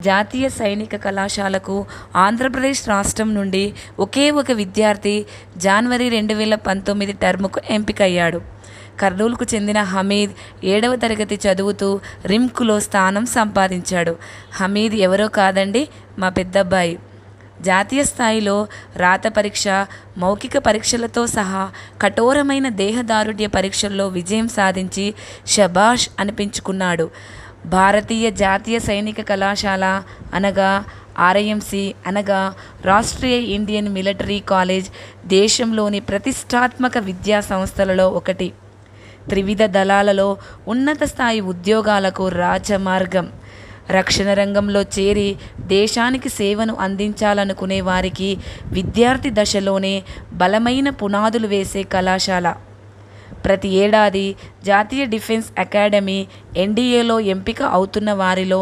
జాతీయ సైనిక కళాశాలకు ఆంధ్రప్రదేశ్ రాష్ట్రం నుండి ఒకే ఒక విద్యార్థి జనవరి 2019 టర్ముకు ఎంపికయ్యాడు. కర్నూలుకు చెందిన హమీద్ 7వ తరగతి చదువుతూ రిమ్క్లో స్థానం సంపాదించాడు. హమీద్ ఎవరో కాదండి, మా పెద్దబ్బాయి. జాతీయ స్థాయిలో రాత పరీక్ష, మౌఖిక పరీక్షలతో సహా కఠోరమైన దేహదారుఢ్య పరీక్షల్లో విజయం సాధించి శభాష్ అనిపించుకున్నాడు. భారతీయ జాతీయ సైనిక కళాశాల అనగా ఆర్ఐఎంసి అనగా రాష్ట్రీయ ఇండియన్ మిలిటరీ కాలేజ్ దేశంలోని ప్రతిష్టాత్మక విద్యా సంస్థలలో ఒకటి. త్రివిధ దళాలలో ఉన్నత స్థాయి ఉద్యోగాలకు రాజమార్గం. రక్షణ రంగంలో చేరి దేశానికి సేవను అందించాలనుకునే వారికి విద్యార్థి దశలోనే బలమైన పునాదులు వేసే కళాశాల. ప్రతి ఏడాది జాతీయ డిఫెన్స్ అకాడమీ ఎన్డీఏలో ఎంపిక అవుతున్న వారిలో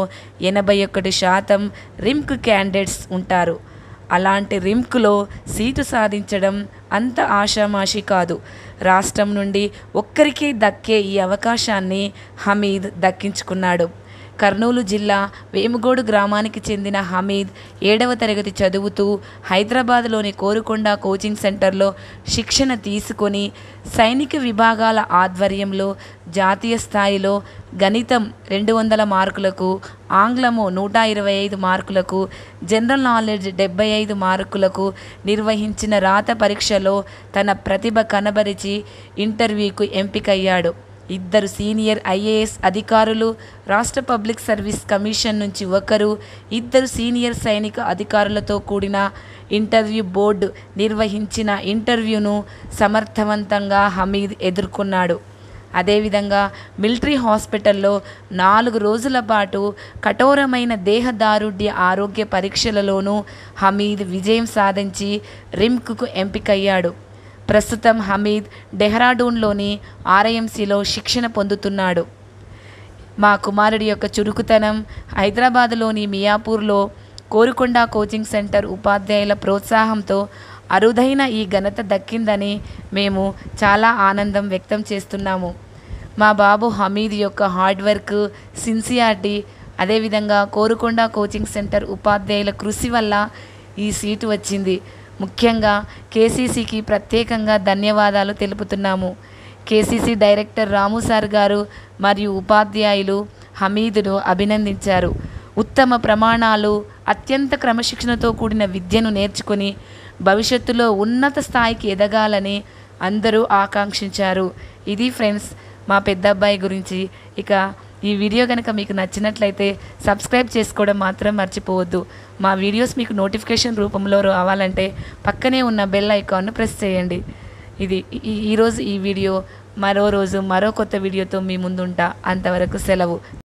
81% రిమ్క్ క్యాండిడేట్స్ ఉంటారు. అలాంటి రిమ్క్లో సీటు సాధించడం అంత ఆషామాషి కాదు. రాష్ట్రం నుండి ఒక్కరికే దక్కే ఈ అవకాశాన్ని హమీద్ దక్కించుకున్నాడు. కర్నూలు జిల్లా వేముగోడు గ్రామానికి చెందిన హమీద్ 7వ తరగతి చదువుతూ హైదరాబాద్లోని కోరుకొండ కోచింగ్ సెంటర్లో శిక్షణ తీసుకొని సైనిక విభాగాల ఆధ్వర్యంలో జాతీయ స్థాయిలో గణితం 200 మార్కులకు, ఆంగ్లము 125 మార్కులకు, జనరల్ నాలెడ్జ్ 75 మార్కులకు నిర్వహించిన రాత పరీక్షలో తన ప్రతిభ కనబరిచి ఇంటర్వ్యూకు ఎంపికయ్యాడు. 2 సీనియర్ ఐఏఎస్ అధికారులు, రాష్ట్ర పబ్లిక్ సర్వీస్ కమిషన్ నుంచి 1, 2 సీనియర్ సైనిక అధికారులతో కూడిన ఇంటర్వ్యూ బోర్డు నిర్వహించిన ఇంటర్వ్యూను సమర్థవంతంగా హమీద్ ఎదుర్కొన్నాడు. అదేవిధంగా మిలిటరీ హాస్పిటల్లో 4 రోజుల పాటు కఠోరమైన దేహదారుఢ్య ఆరోగ్య పరీక్షలలోనూ హమీద్ విజయం సాధించి రిమ్క్కు ఎంపికయ్యాడు. ప్రస్తుతం హమీద్ డెహ్రాడూన్లోని ఆర్ఐఎంసిలో శిక్షణ పొందుతున్నాడు. మా కుమారుడి యొక్క చురుకుతనం హైదరాబాద్లోని మియాపూర్లో కోరుకొండ కోచింగ్ సెంటర్ ఉపాధ్యాయుల ప్రోత్సాహంతో అరుదైన ఈ ఘనత దక్కిందని మేము చాలా ఆనందం వ్యక్తం చేస్తున్నాము. మా బాబు హమీద్ యొక్క హార్డ్ వర్క్, సిన్సియారిటీ, అదేవిధంగా కోరుకొండ కోచింగ్ సెంటర్ ఉపాధ్యాయుల కృషి వల్ల ఈ సీటు వచ్చింది. ముఖ్యంగా కేసీసీకి ప్రత్యేకంగా ధన్యవాదాలు తెలుపుతున్నాము. KCC director Ramu sir garu మరియు ఉపాధ్యాయులు హమీద్ను అభినందించారు. ఉత్తమ ప్రమాణాలు, అత్యంత క్రమశిక్షణతో కూడిన విద్యను నేర్చుకుని భవిష్యత్తులో ఉన్నత స్థాయికి ఎదగాలని అందరూ ఆకాంక్షించారు. ఇది ఫ్రెండ్స్ మా పెద్దబ్బాయి గురించి. ఇక ఈ వీడియో కనుక మీకు నచ్చినట్లయితే సబ్స్క్రైబ్ చేసుకోవడం మాత్రం మర్చిపోవద్దు. మా వీడియోస్ మీకు నోటిఫికేషన్ రూపంలో రావాలంటే పక్కనే ఉన్న బెల్ ఐకాన్ను ప్రెస్ చేయండి. ఇది ఈరోజు ఈ వీడియో. మరో రోజు మరో కొత్త వీడియోతో మీ ముందుంటా. అంతవరకు సెలవు.